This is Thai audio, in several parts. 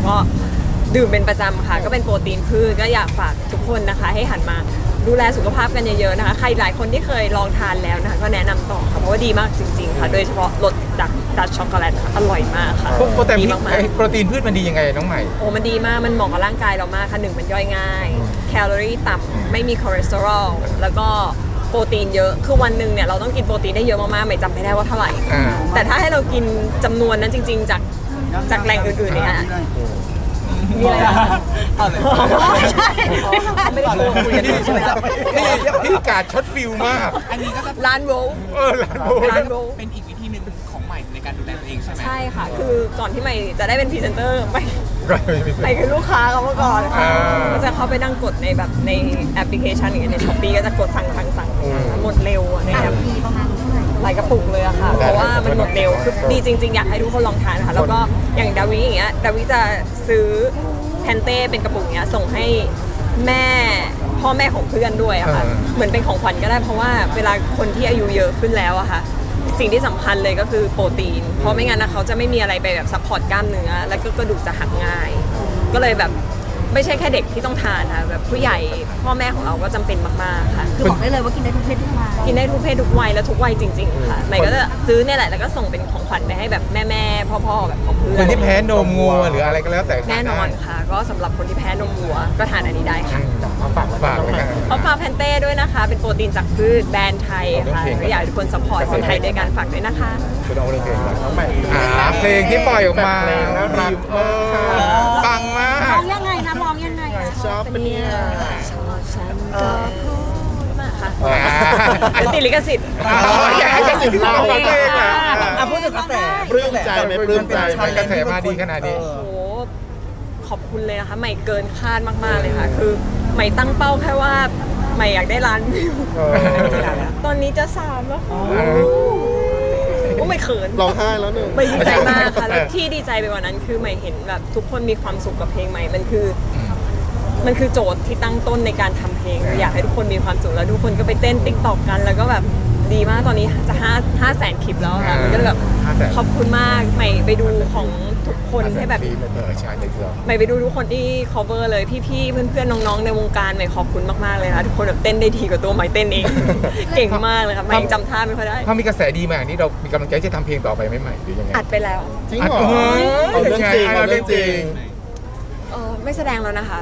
ก็ดื่มเป็นประจำค่ะก็เป็นโปรตีนพืชก็อยากฝากทุกคนนะคะให้หันมาดูแลสุขภาพกันเยอะๆนะคะใครหลายคนที่เคยลองทานแล้วนะคะก็แนะนำต่อค่ะเพราะว่าดีมากจริงๆค่ะโดยเฉพาะรสดักช็อกโกแลตอร่อยมากค่ะดีมากโปรตีนพืชมันดียังไงน้องใหม่โอ้มันดีมากมันเหมาะกับร่างกายเรามากค่ะ1มันย่อยง่ายแคลอรี่ต่ำไม่มีคอเลสเตอรอลแล้วก็โปรตีนเยอะคือวันหนึ่งเนี่ยเราต้องกินโปรตีนได้เยอะมากๆไม่จำไม่ได้ว่าเท่าไหร่แต่ถ้าให้เรากินจำนวนนั้นจริงๆจากแหล่งอื่นๆเนี่ยมีอะไรใช่ไม่ได้โกงคุยกันพี่กาดช็อตฟิลมากอันนี้ก็จะร้านโว้ร้านโว้เป็นอีกวิธีหนึ่งของใหม่ในการดูแลตัวเองใช่ไหมใช่ค่ะคือก่อนที่ใหม่จะได้เป็นพรีเซนเตอร์ไปคือลูกค้าเขาเมื่อก่อนค่ะก็จะเข้าไปนั่งกดในแบบในแอปพลิเคชันอย่างเงี้ยในช้อปปี้ก็จะกดสั่งหมดเร็วในแอปประมาณหลายกระปุกเลยอะค่ะเพราะว่ามันหมดเร็วคือดีจริงๆอยากให้ทุกคนลองทานค่ะแล้วก็อย่างดาวิอย่างเงี้ยดาวิจะซื้อแพนเต้เป็นกระปุกเนี้ยส่งให้พ่อแม่ของเพื่อนด้วยอะค่ะเหมือนเป็นของขวัญก็ได้เพราะว่าเวลาคนที่อายุเยอะขึ้นแล้วอะค่ะสิ่งที่สำคัญเลยก็คือโปรตีนเพราะไม่งั้นนะเขาจะไม่มีอะไรไปแบบซัพพอร์ตกล้ามเนื้อแล้วก็กระดูกจะหักง่ายก็เลยแบบไม่ใช่แค่เด็กที่ต้องทานค่ะแบบผู้ใหญ่พ่อแม่ของเราก็จำเป็นมากๆค่ะคือบอกได้เลยว่ากินได้ทุกเพศทุกวัยกินได้ทุกเพศทุกวัยและทุกวัยจริงๆค่ะใหม่ก็จะซื้อเนี่ยแหละแล้วก็ส่งเป็นของขวัญไปให้แบบแม่พ่อแบบของเพื่อนคนที่แพ้นมงัวหรืออะไรก็แล้วแต่แน่นอนค่ะก็สำหรับคนที่แพ้นมวัวก็ทานอันนี้ได้ค่ะเอาฝากเอาฝากแพนเต้ด้วยนะคะเป็นโปรตีนจากพืชแบรนด์ไทยค่ะก็อยากให้ทุกคนซัพพอร์ตคนไทยด้วยการฝากด้วยนะคะคุณเอาเพลงน้องใหม่เพลงที่ปล่อยออกมาแล้วรักปังมากร้องยังไงนะร้องยังไงชอบเนี่ยชอบฉันก็พูดมาค่ะเป็นติดลิขสิทธิ์อยากให้ลิขสิทธิ์เราเพลงพูดถึงกระแสปลื้มใจไหมปลื้มใจกระแสมาดีขนาดนี้โอ้โหขอบคุณเลยนะคะใหม่เกินคาดมากๆเลยค่ะคือใหม่ตั้งเป้าแค่ว่าใหม่อยากได้ล้านวิวตอนนี้จะ3แล้วค่ะก็ไม่เขินร้องไห้แล้วหนึ่งไม่ดีใจมากค่ะแล้วที่ดีใจไปกว่านั้นคือใหม่เห็นแบบทุกคนมีความสุขกับเพลงใหม่มันคือโจทย์ที่ตั้งต้นในการทำเพลงอยากให้ทุกคนมีความสุขแล้วทุกคนก็ไปเต้นติ๊กต็อกกันแล้วก็แบบดีมากตอนนี้จะ500,000 คลิปแล้วค่ะมันก็แบบขอบคุณมากใหม่ไปดูของทุกคนให้แบบใหม่ไปดูทุกคนที่ cover เลยพี่ๆเพื่อนๆน้องๆในวงการใหม่ขอบคุณมากๆเลยค่ะทุกคนแบบเต้นได้ดีกว่าตัวใหม่เต้นเองเก่งมากเลยค่ะใหม่จำท่าไม่ค่อยได้ถ้ามีกระแสดีมาอย่างนี้เรามีกำลังใจจะทำเพลงต่อไปไหมใหม่หรือยังไงอัดไปแล้วจริงเหรอเอาเรื่องจริงไม่แสดงแล้วนะคะ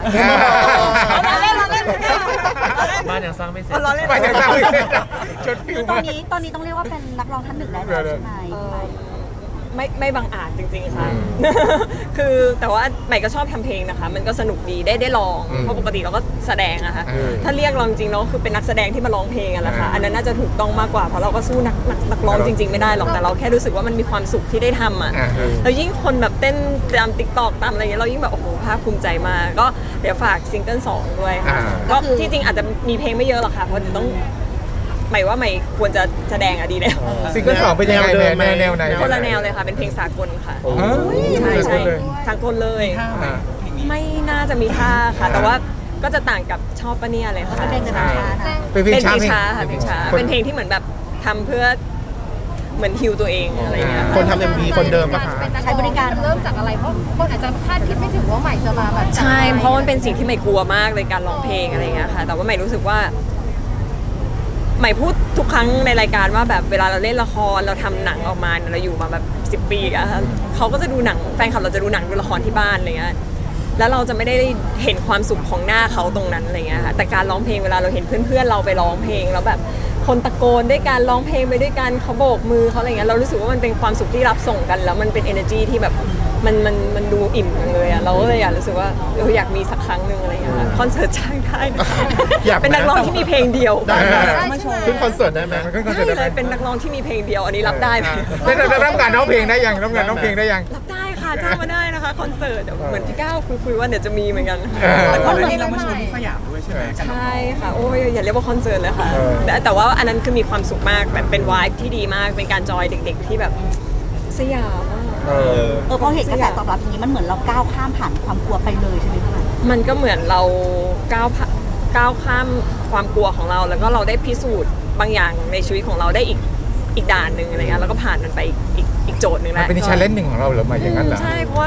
บ้านยังสร้างไม่เสร็จบ้านยังสร้างไม่เสร็จชดฟิวตอนนี้ต้องเรียกว่าเป็นนักร้องท่านหนึ่งได้แล้วใช่ไหมไม่บังอาจจริงๆค่ะคือแต่ว่าใหม่ก็ชอบทำเพลงนะคะมันก็สนุกดีได้ลองเพราะปกติเราก็แสดงอะค่ะถ้าเรียกเราจริงๆเราคือเป็นนักแสดงที่มาร้องเพลงอะแหละค่ะอันนั้นน่าจะถูกต้องมากกว่าเพราะเราก็สู้นักร้องจริงๆไม่ได้หรอกแต่เราแค่รู้สึกว่ามันมีความสุขที่ได้ทำอะแล้วยิ่งคนแบบเต้นตามติ๊กต็อกตามอะไรเงี้ยเรายิ่งแบบโอ้โหภาคภูมิใจมากก็เดี๋ยวฝากซิงเกิล2ด้วยค่ะก็ที่จริงอาจจะมีเพลงไม่เยอะหรอกค่ะเพราะต้องหมายว่าใหม่ควรจะแสดงอะดีแล้วซิงเกิล2เป็นยังไงแนวไหนคนละแนวเลยค่ะเป็นเพลงสากลค่ะใช่สากลเลยไม่น่าจะมีท่าค่ะแต่ว่าก็จะต่างกับชอบปะเนี่ยเลยค่ะเป็นเพลงช้าค่ะเพลงช้าเป็นเพลงที่เหมือนแบบทำเพื่อเหมือนฮิวตัวเองอะไรเงี้ยคนทำMVคนเดิมปะคะใช้บริการเริ่มจากอะไรเพราะคนอาจจะคาดคิดไม่ถึงว่าใหม่จะมาแบบใช่เพราะมันเป็นสิ่งที่ใหม่กลัวมากเลยการร้องเพลงอะไรเงี้ยค่ะแต่ว่าใหม่รู้สึกว่าใหม่พูดทุกครั้งในรายการว่าแบบเวลาเราเล่นละครเราทำหนังออกมาเราอยู่มาแบบ10 ปีอะเขาก็จะดูหนังแฟนคลับเราจะดูหนังดูละครที่บ้านอะไรเงี้ยแล้วเราจะไม่ได้เห็นความสุขของหน้าเขาตรงนั้นอะไรเงี้ยค่ะแต่การร้องเพลงเวลาเราเห็นเพื่อนๆเราไปร้องเพลงแล้วแบบคนตะโกนด้วยการร้องเพลงไปด้วยกันเขาโบกมือเขาอะไรเงี้ยเรารู้สึกว่ามันเป็นความสุขที่รับส่งกันแล้วมันเป็น energy ที่แบบมันดูอิ่มเลยอะเราก็เลยอยากรู้สึกว่าอยากมีสักครั้งหนึ่งอะไรเงี้ยคอนเสิร์ตจ้างได้เป็นนักร้องที่มีเพลงเดียวขึ้นคอนเสิร์ตได้ไหมได้เลยเป็นนักร้องที่มีเพลงเดียวอันนี้รับได้ไหมได้รับการร้องเพลงได้ยังรับงานร้องเพลงได้ยังรับได้ค่ะจ้างมาได้นะคะคอนเสิร์ตเหมือนพี่ก้าวคุยว่าเดี๋ยวจะมีเหมือนกันวันนี้เรามาโชว์ที่สยามด้วยใช่ไหมใช่ค่ะโอ้ยอย่าเรียกว่าคอนเสิร์ตเลยค่ะแต่ว่าอันนั้นคือมีความสุขมากแบบเป็นวายที่ดีมากเป็นการจอยเด็กๆที่แบบสยามพอเห็นกระแสตอบรับอย่างนี้มันเหมือนเราก้าวข้ามผ่านความกลัวไปเลยใช่ไหมคะมันก็เหมือนเราก้าวข้ามความกลัวของเราแล้วก็เราได้พิสูจน์บางอย่างในชีวิตของเราได้อีกด่านหนึ่งอะไรเงี้ยแล้วก็ผ่านมันไปอีกโจทย์หนึ่งแล้วเป็น challenge หนึ่งของเราหรือไม่อย่างนั้นเหรอใช่เพราะว่า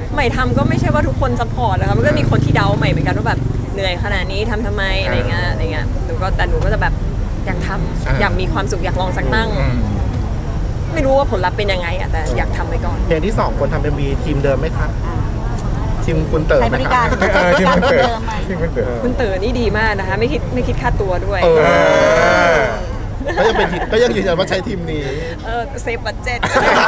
ใหม่ทำก็ไม่ใช่ว่าทุกคนซัพพอร์ตนะคะมันก็มีคนที่เดาใหม่เหมือนกันว่าแบบเหนื่อยขนาดนี้ทำไมอะไรเงี้ยแต่หนูก็จะแบบอยากทำอยากมีความสุขอยากลองสักตั้งไม่รู้ว่าผลลัพธ์เป็นยังไงอะแต่อยากทำไปก่อนเพลงที่2คนทำเป็นมีทีมเดิมไหมคะทีมคุณเต๋อไหมคะทีมคุณเต๋อคุณเต๋อนี่ดีมากนะคะไม่คิดค่าตัวด้วยก็ยังยืนยันว่าใช้ทีมนี้เซฟบัดเจ็ต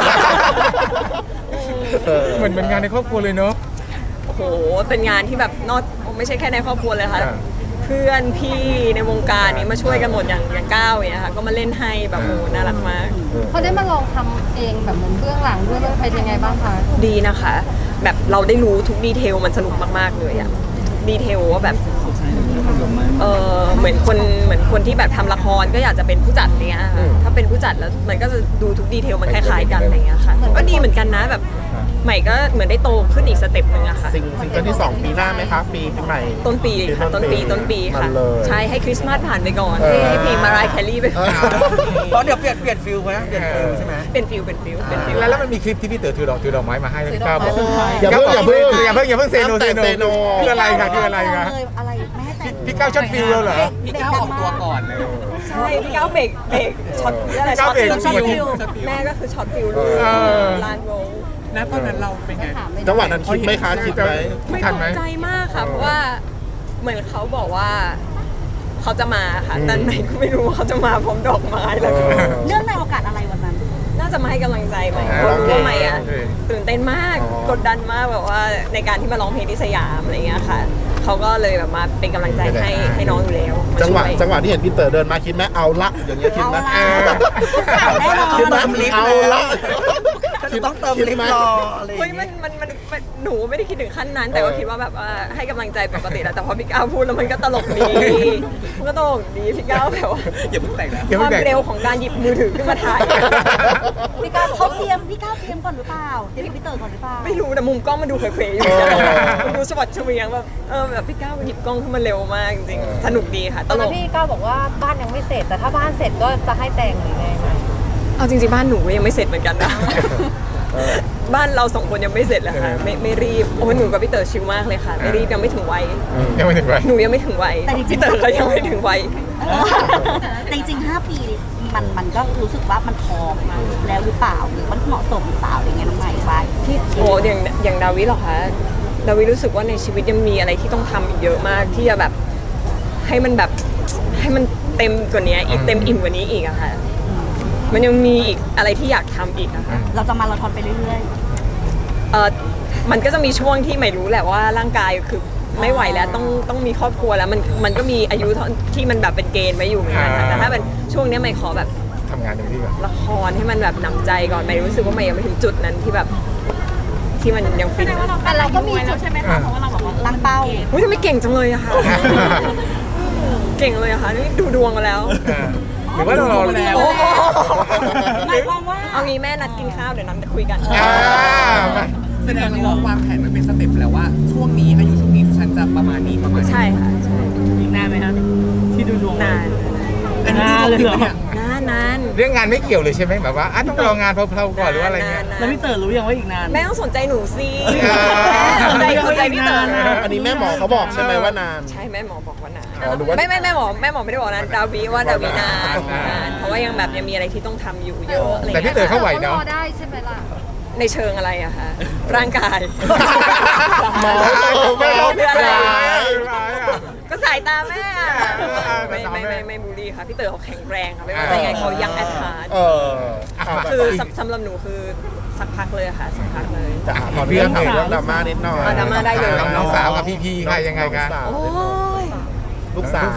เหมือนเป็นงานในครอบครัวเลยเนาะโอ้โหเป็นงานที่แบบไม่ใช่แค่ในครอบครัวเลยค่ะเพื่อนพี่ในวงการนี้มาช่วยกันหมดอย่างก้าวเนี่ยค่ะก็มาเล่นให้แบบโอ้น่ารักมากพอได้มาลองทำเองแบบเหมือนเบื้องหลังด้วยเป็นยังไงบ้างคะดีนะคะแบบเราได้รู้ทุกดีเทลมันสนุกมากๆเลยอะดีเทลว่าแบบเหมือนคนที่แบบทำละครก็อยากจะเป็นผู้จัดเนี้ยถ้าเป็นผู้จัดแล้วมันก็จะดูทุกดีเทลมันคล้ายๆกันอะไรเงี้ยค่ะก็ดีเหมือนกันนะแบบใหม่ก็เหมือนได้โตขึ้นอีกสเต็ปหนึ่งอะค่ะซิงเกิลที่2ปีหน้าไหมคะปีใหม่ต้นปีค่ะต้นปีค่ะใช่ให้คริสต์มาสผ่านไปก่อนให้เพลงมารายแคลรี่ไปเพราะเดี๋ยวเปลี่ยนฟิลไหมเปลี่ยนฟิลใช่ไหมเป็นฟิลแล้วมันมีคลิปที่พี่เต๋อถือดอกไม้มาให้พี่ก้าวบอกอย่าเพิ่งเซโนคืออะไรคะอะไรพี่ก้าวช็อตฟิลเหรอพี่ก้าวออกตัวก่อนเลยใช่พี่ก้าวเบรกช็อตอะไรช็อตฟิลแม่ก็คือช็อตฟิลลานโวนะตอนนั้นเราเป็นไงจังหวะนั้นคิดไหมคะคิดไหมไม่ตกใจมากค่ะเพราะว่าเหมือนเขาบอกว่าเขาจะมาค่ะแต่ไหนก็ไม่รู้ว่าเขาจะมาพร้อมดอกไม้แล้วเรื่องในโอกาสอะไรวันนั้นน่าจะมาให้กำลังใจใหม่เพราะใหม่อะตื่นเต้นมากกดดันมากแบบว่าในการที่มาร้องเพลงที่สยามอะไรเงี้ยค่ะเขาก็เลยแบบมาเป็นกำลังใจให้น้องอยู่แล้วจังหวะที่เห็นพี่เต๋อเดินมาคิดไหมเอาละอย่างเงี้ยคิดไหมคิดไหมเอาละต้องเติมลิฟต์รออะไรเฮ้ยมันหนูไม่ได้คิดถึงขั้นนั้นแต่ว่าคิดว่าแบบว่าให้กำลังใจปกติแล้วแต่พอพี่ก้าวพูดแล้วมันก็ตลกดีมันก็ตลกดีพี่ก้าวแบบว่าอย่าเพิ่งแต่งนะความเร็วของการหยิบมือถือขึ้นมาถ่ายพี่ก้าวเขาพี่ก้าวเตรียมก่อนหรือเปล่าเตรียมพี่เต๋อก่อนหรือเปล่าไม่รู้แต่มุมกล้องมันดูเขวๆอยู่มันดูสวัสดิ์เฉวียงแบบแบบพี่ก้าวหยิบกล้องขึ้นมาเร็วมากจริงๆสนุกดีค่ะตลกพี่ก้าวบอกว่าบ้านยังไม่เสร็จแต่ถ้าบ้านเสร็จก็จะให้แต่งหรือไงเอาจริงๆบ้านหนูยังไม่เสร็จเหมือนกันนะบ้านเรา2 คนยังไม่เสร็จเลยค่ะไม่รีบโอ้หนูกับพี่เต๋อชิลมากเลยค่ะไม่รีบยังไม่ถึงวัยหนูยังไม่ถึงวัยพี่เต๋อก็ยังไม่ถึงวัยจริงๆ5 ปีมันก็รู้สึกว่ามันพอแล้วหรือเปล่าหรือมันเหมาะสมหรือเปล่าอะไรเงี้ยน้องใหม่ว่าที่โอ้อย่างดาวิหรอคะดาวิรู้สึกว่าในชีวิตยังมีอะไรที่ต้องทำอีกเยอะมากที่จะแบบให้มันเต็มกว่านี้อีกเต็มอิ่มกว่านี้อีกอะค่ะมันยังมีอีกอะไรที่อยากทำอีกนะคะเราจะมาราธอนไปเรื่อยๆมันก็จะมีช่วงที่ไม่รู้แหละว่าร่างกายคือไม่ไหวแล้วต้องมีครอบครัวแล้วมันก็มีอายุที่มันแบบเป็นเกณฑ์ไว้อยู่เหมือนกันแต่ถ้าเป็นช่วงนี้ไม่ขอแบบทำงานเต็มที่ก่อนละครให้มันแบบนำใจก่อนไม่รู้สึกว่าไม่ยังไม่ถึงจุดนั้นที่แบบที่มันยังฟินแต่เราก็มีจุดใช่ไหมคะเพราะว่าเราบอกว่าตั้งเป้าอุ้ยทำไมเก่งจังเลยอะค่ะเก่งเลยอะค่ะนี่ดูดวงมาแล้วหรือว่าเรารอแล้วหมายความว่าเอางี้แม่นัดกินข้าวเดี๋ยวน้ำจะคุยกันแสดงว่าวางแผนมันเป็นสเต็ปแล้วว่าช่วงนี้อายุช่วงนี้ฉันจะประมาณนี้ใช่ค่ะใช่อีกนานไหมครับที่ดูดวงนานเลยเหรอนานเรื่องงานไม่เกี่ยวเลยใช่ไหมแบบว่าต้องรองานเพลาๆก่อนหรือว่าอะไรเงี้ยแล้วพี่เต๋อรู้ยังว่าอีกนานแม่ต้องสนใจหนูสิสนใจพี่เต๋ออันนี้แม่หมอเขาบอกใช่ไหมว่านานใช่แม่หมอบอกว่านานไม่แม่หมอไม่ได้บอกนะดาวิว่าดาวินานเพราะว่ายังแบบยังมีอะไรที่ต้องทำอยู่เยอะอะไรแต่พี่เต๋อเขาไหวเนาะได้ใช่ไหมล่ะในเชิงอะไรอะคะร่างกายหมอไม่อะไรก็สายตาแม่ไม่บูลลี่ค่ะพี่เต๋อเขาแข็งแรงค่ะไม่ว่าจะยังไงเขายังแอดฮาร์ดคือสำหรับหนูคือสักพักเลยค่ะสักพักเลยขอเรื่องดราม่านิดหน่อยดราม่าได้เลยน้องสาวกับพี่ใครยังไงกันลูกสาว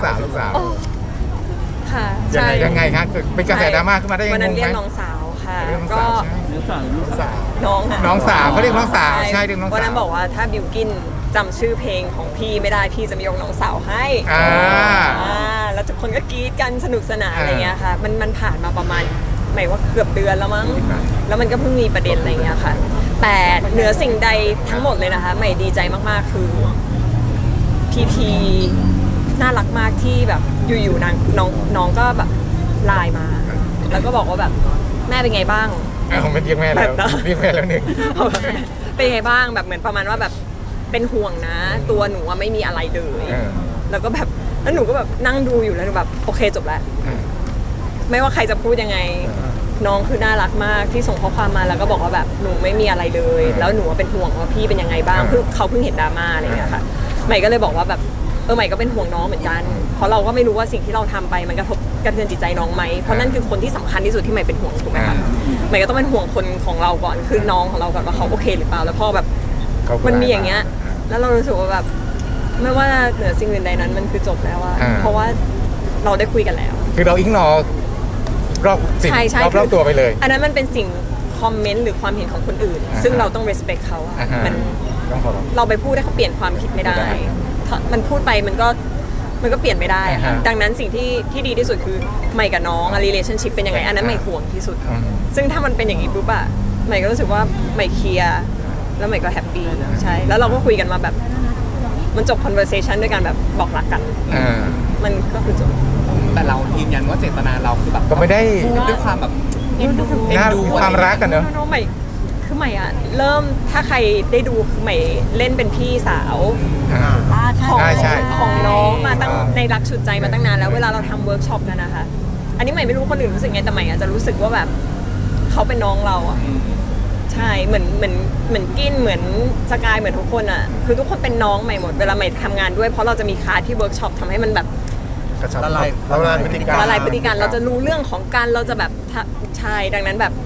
ค่ะยังไงครับเป็นกระแสดราม่าขึ้นมาได้ยังไงวันนั้นเรียกน้องสาวค่ะก็น้องสาวเขาเรียกน้องสาวใช่เรียกน้องสาววันนั้นบอกว่าถ้าบิวกินจำชื่อเพลงของพี่ไม่ได้พี่จะไม่ยกน้องสาวให้แล้วทุกคนก็กรี๊ดกันสนุกสนานอะไรเงี้ยค่ะมันผ่านมาประมาณหมายว่าเกือบเดือนแล้วมั้งแล้วมันก็เพิ่งมีประเด็นอะไรเงี้ยค่ะแต่เหนือสิ่งใดทั้งหมดเลยนะคะใหม่ดีใจมากๆคือพีน่ารักมากที่แบบอยู่ๆน้องก็แบบไลน์มาแล้วก็บอกว่าแบบแม่เป็นไงบ้างผมไม่เรียกแม่แล้วเรียกแม่แล้วหนึ่งเป็นไงบ้างแบบเหมือนประมาณว่าแบบเป็นห่วงนะ ตัวหนูว่าไม่มีอะไรเลย แล้วก็แบบแล้วหนูก็แบบนั่งดูอยู่แล้วหนูแบบโอเคจบแล้วไม่ว่าใครจะพูดยังไงน้องคือน่ารักมากที่ส่งข้อความมาแล้วก็บอกว่าแบบหนูไม่มีอะไรเลย แล้วหนูเป็นห่วงว่าพี่เป็นยังไงบ้างเขาเพิ่งเห็นดราม่าอะไรอย่างเงี้ยค่ะใหม่ก็เลยบอกว่าแบบใหม่ก็เป็นห่วงน้องเหมือนกันเพราะเราก็ไม่รู้ว่าสิ่งที่เราทำไปมันกระทบกระเทือนจิตใจน้องไหมเพราะนั่นคือคนที่สำคัญที่สุดที่ใหม่เป็นห่วงถูกไหมคะใหม่ก็ต้องเป็นห่วงคนของเราก่อนคือน้องของเราก่อนว่าเขาโอเคหรือเปล่าแล้วพอแบบมันมีอย่างเงี้ยแล้วเรารู้สึกว่าแบบไม่ว่าเหนือสิ่งอื่นใดนั้นมันคือจบแล้วอะเพราะว่าเราได้คุยกันแล้วคือเราอิงนอรอบสิ่งรอบตัวไปเลยอันนั้นมันเป็นสิ่งคอมเมนต์หรือความเห็นของคนอื่นซึ่งเราต้อง respect เขาอะมันเราไปพูดให้เขาเปลี่ยนความคิดไม่ได้มันพูดไปมันก็เปลี่ยนไม่ได้ดังนั้นสิ่งที่ดีที่สุดคือใหม่กับน้อง relationship เป็นยังไงอันนั้นใหม่ห่วงที่สุดซึ่งถ้ามันเป็นอย่างนี้ปุ๊บอะใหม่ก็รู้สึกว่าใหม่เคลียร์แล้วใหม่ก็แฮปปี้ใช่แล้วเราก็คุยกันมาแบบมันจบ conversation ด้วยกันแบบบอกรักกันมันก็คือจบแต่เรายืนยันว่าเจตนาเราคือแบบก็ไม่ได้พูดด้วยความแบบเอ็นดูความรักกันเนอะใหม่คือใหม่อะเริ่มถ้าใครได้ดูใหม่เล่นเป็นพี่สาวของน้องมาตั้งในรักฉุดใจมาตั้งนานแล้วเวลาเราทำเวิร์กช็อปกันนะคะอันนี้ใหม่ไม่รู้คนอื่นรู้สึกไงแต่ใหม่อาจจะรู้สึกว่าแบบเขาเป็นน้องเราอะใช่เหมือนกินเหมือนสกายเหมือนทุกคนอะคือทุกคนเป็นน้องใหม่หมดเวลาใหม่ทำงานด้วยเพราะเราจะมีคลาสที่เวิร์กช็อปทำให้มันแบบละลายพฤติกรรมเราจะรู้เรื่องของการเราจะแบบใช่ดังนั้นแบบ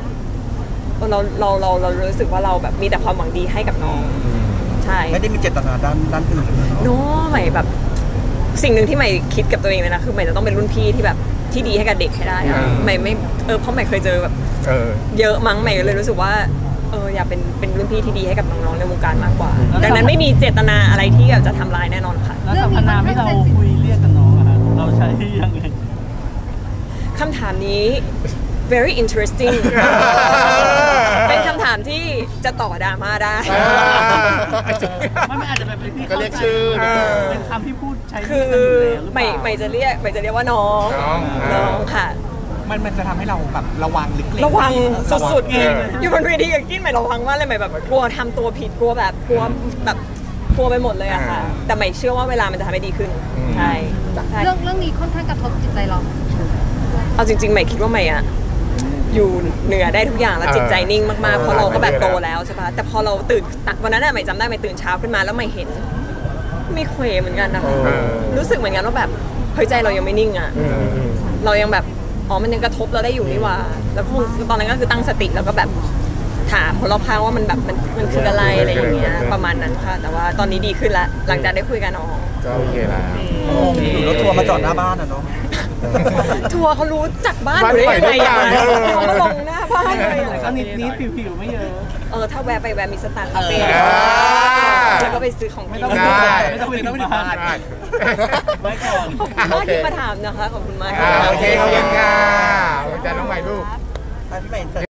เรารู้สึกว่าเราแบบมีแต่ความหวังดีให้กับน้องใช่ไม่ได้มีเจตนาด้านอื่นโน้ใหม่แบบสิ่งหนึ่งที่ใหม่คิดกับตัวเองเลยนะคือใหม่จะต้องเป็นรุ่นพี่ที่แบบที่ดีให้กับเด็กให้ได้ใหม่ไม่เพราะใหม่เคยเจอแบบเยอะมั้งใหม่เลยรู้สึกว่าอยากเป็นรุ่นพี่ที่ดีให้กับน้องๆในวงการมากกว่าดังนั้นไม่มีเจตนาอะไรที่จะทำร้ายแน่นอนค่ะแล้วสรรพนามที่เราคุยเรียกกับน้องอะเราใช้ยังไงคำถามนี้ very interesting เป็นคำถามที่จะต่อดราม่าได้ไม่อาจจะเป็นพี่เขาเรียกชื่อเป็นคำที่พูดใช้คือใหม่จะเรียกว่าน้องค่ะมันจะทำให้เราแบบระวังลึกๆระวังสุดๆอยู่บนเวทีกับกิ้นใหม่ระวังมากเลยใหม่แบบกลัวทำตัวผิดกลัวไปหมดเลยอะค่ะแต่ใหม่เชื่อว่าเวลามันจะทำให้ดีขึ้นใช่เรื่องนี้ค่อนข้างกระทบจิตใจเราเอาจริงๆใหม่คิดว่าใหม่อะอยู่เหนือได้ทุกอย่างแล้วจิตใจนิ่งมากๆเพราะเราก็แบบโตแล้วใช่ปะแต่พอเราตื่นวันนั้นอะใหม่จำได้ใหม่ตื่นเช้าขึ้นมาแล้วใหม่เห็นมีเควเหมือนกันนะคะรู้สึกเหมือนกันว่าแบบเฮ้ยใจเรายังไม่นิ่งอะเรายังแบบมันยังกระทบเราได้อยู่นี่ว่าแล้วตอนนั้นก็คือตั้งสติแล้วก็แบบถามคนรอบข้างว่ามันแบบมันคืออะไรอย่างเงี้ยประมาณนั้นค่ะแต่ว่าตอนนี้ดีขึ้นแล้วหลังจากได้คุยกันก็โอเคแล้วรถทัวร์มาจอดหน้าบ้านอ่ะเนาะทัวร์เขารู้จักบ้านอยู่ได้ยังไงเขามาลงหน้าบ้านเลยก็นิดผิวไม่เยอะถ้าแวะไปแวะมีสตางค์แล้วก็ไปซื้อของกินไม่ต้องไปบ้านไว้ก่อนขอบคุณมากที่มาถามนะคะขอบคุณมากโอเคขอบคุณค่ะอาจารย์น้องใหม่ลูกพี่ใหม่